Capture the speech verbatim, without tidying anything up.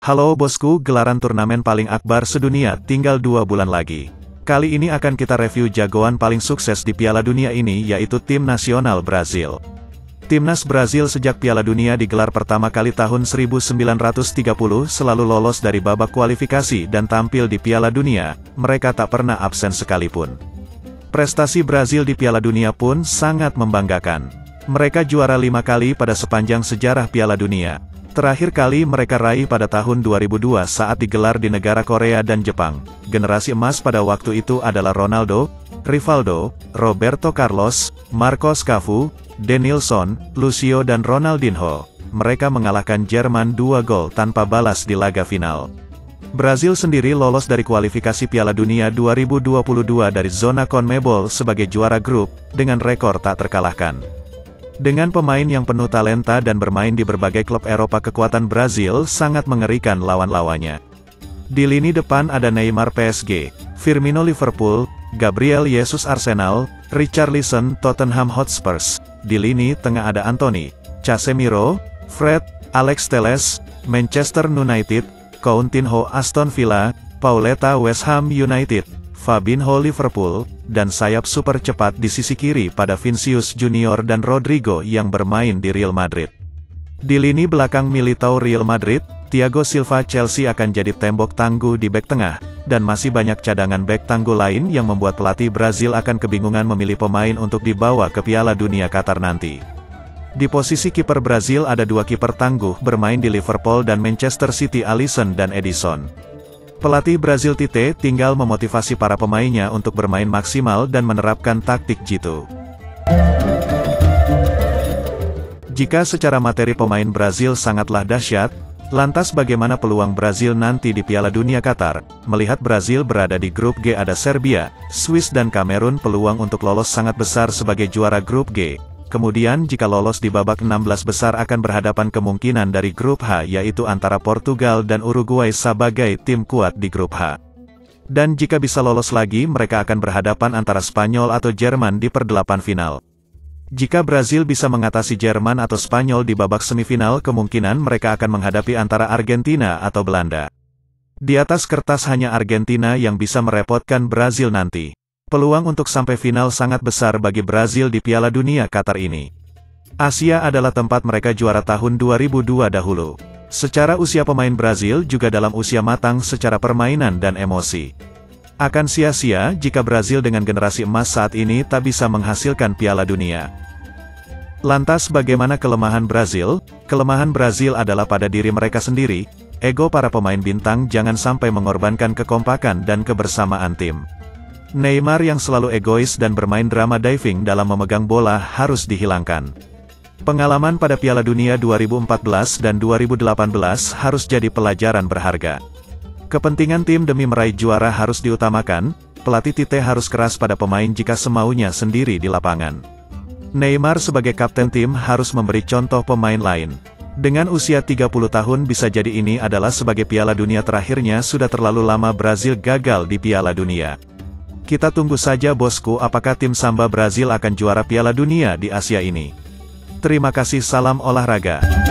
Halo bosku, gelaran turnamen paling akbar sedunia tinggal dua bulan lagi. Kali ini akan kita review jagoan paling sukses di Piala Dunia ini, yaitu tim nasional Brazil. Timnas Brazil sejak Piala Dunia digelar pertama kali tahun seribu sembilan ratus tiga puluh selalu lolos dari babak kualifikasi dan tampil di Piala Dunia, mereka tak pernah absen sekalipun. Prestasi Brazil di Piala Dunia pun sangat membanggakan. Mereka juara lima kali pada sepanjang sejarah Piala Dunia. Terakhir kali mereka raih pada tahun dua ribu dua saat digelar di negara Korea dan Jepang. Generasi emas pada waktu itu adalah Ronaldo, Rivaldo, Roberto Carlos, Marcos Cafu, Denilson, Lucio dan Ronaldinho. Mereka mengalahkan Jerman dua gol tanpa balas di laga final. Brazil sendiri lolos dari kualifikasi Piala Dunia dua ribu dua puluh dua dari zona CONMEBOL sebagai juara grup, dengan rekor tak terkalahkan. Dengan pemain yang penuh talenta dan bermain di berbagai klub Eropa, kekuatan Brazil sangat mengerikan lawan-lawannya. Di lini depan ada Neymar P S G, Firmino Liverpool, Gabriel Jesus Arsenal, Richarlison Tottenham Hotspur. Di lini tengah ada Anthony, Casemiro, Fred, Alex Telles, Manchester United, Coutinho Aston Villa, Pauleta West Ham United, Fabinho Liverpool, dan sayap super cepat di sisi kiri pada Vinicius Junior dan Rodrigo yang bermain di Real Madrid. Di lini belakang Militao Real Madrid, Thiago Silva Chelsea akan jadi tembok tangguh di bek tengah, dan masih banyak cadangan bek tangguh lain yang membuat pelatih Brazil akan kebingungan memilih pemain untuk dibawa ke Piala Dunia Qatar nanti. Di posisi kiper Brazil ada dua kiper tangguh bermain di Liverpool dan Manchester City, Alisson dan Edison. Pelatih Brazil Tite tinggal memotivasi para pemainnya untuk bermain maksimal dan menerapkan taktik jitu. Jika secara materi pemain Brazil sangatlah dahsyat, lantas bagaimana peluang Brazil nanti di Piala Dunia Qatar? Melihat Brazil berada di grup G, ada Serbia, Swiss dan Kamerun, peluang untuk lolos sangat besar sebagai juara grup G. Kemudian jika lolos di babak enam belas besar akan berhadapan kemungkinan dari grup H, yaitu antara Portugal dan Uruguay sebagai tim kuat di grup H. Dan jika bisa lolos lagi, mereka akan berhadapan antara Spanyol atau Jerman di perdelapan final. Jika Brazil bisa mengatasi Jerman atau Spanyol di babak semifinal, kemungkinan mereka akan menghadapi antara Argentina atau Belanda. Di atas kertas hanya Argentina yang bisa merepotkan Brazil nanti. Peluang untuk sampai final sangat besar bagi Brazil di Piala Dunia Qatar ini. Asia adalah tempat mereka juara tahun dua ribu dua dahulu. Secara usia pemain Brazil juga dalam usia matang secara permainan dan emosi. Akan sia-sia jika Brazil dengan generasi emas saat ini tak bisa menghasilkan Piala Dunia. Lantas bagaimana kelemahan Brazil? Kelemahan Brazil adalah pada diri mereka sendiri. Ego para pemain bintang jangan sampai mengorbankan kekompakan dan kebersamaan tim. Neymar yang selalu egois dan bermain drama diving dalam memegang bola harus dihilangkan. Pengalaman pada Piala Dunia dua ribu empat belas dan dua ribu delapan belas harus jadi pelajaran berharga. Kepentingan tim demi meraih juara harus diutamakan, pelatih Tite harus keras pada pemain jika semaunya sendiri di lapangan. Neymar sebagai kapten tim harus memberi contoh pemain lain. Dengan usia tiga puluh tahun bisa jadi ini adalah sebagai Piala Dunia terakhirnya, sudah terlalu lama Brazil gagal di Piala Dunia. Kita tunggu saja bosku, apakah tim Samba Brazil akan juara Piala Dunia di Asia ini. Terima kasih, salam olahraga.